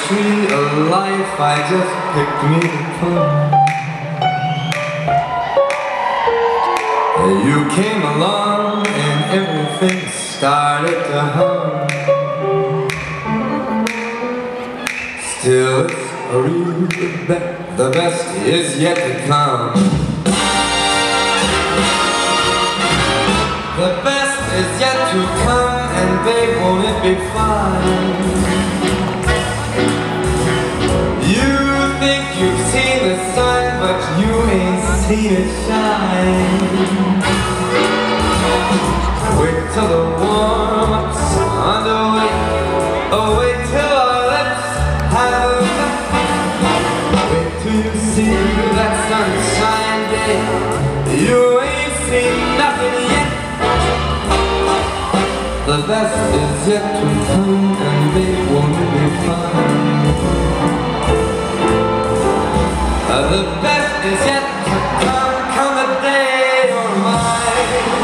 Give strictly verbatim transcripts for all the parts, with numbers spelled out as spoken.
tree of life I just picked me from. You came along and everything started to hum. Still it's a real bet, the best is yet to come. The best is yet to come, and babe, won't it be fine? You think you've seen the sun, but you ain't seen it shine. Wait till the warm-up's underway. Oh, wait till our lips have met. Wait till you see that sunshine day. You ain't seen nothing yet. The best is yet to come, and babe, won't it be fine? Uh, the best is yet to come, come the day you're mine.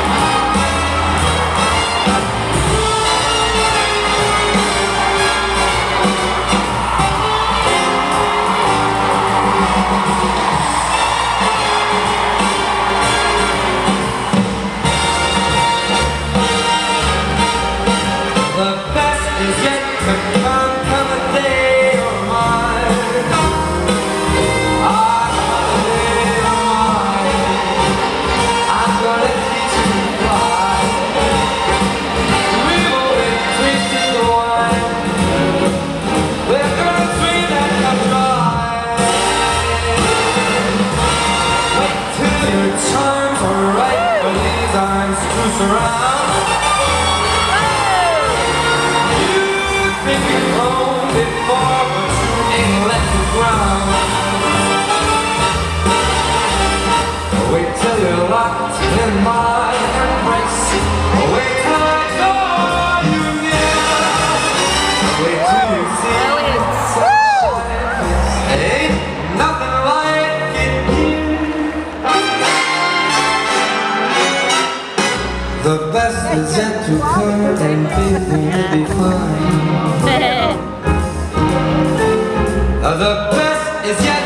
The best is yet to come, come the day you're mine. Charms are right, but these arms to surround. You think you've grown before, but you ain't left the ground. Wait till you're locked in my embrace. Wait till I draw you near. Wait till you see the sunshine. Ain't nothing like it here. The best is yet to come, and babe, won't be fine. The best is yet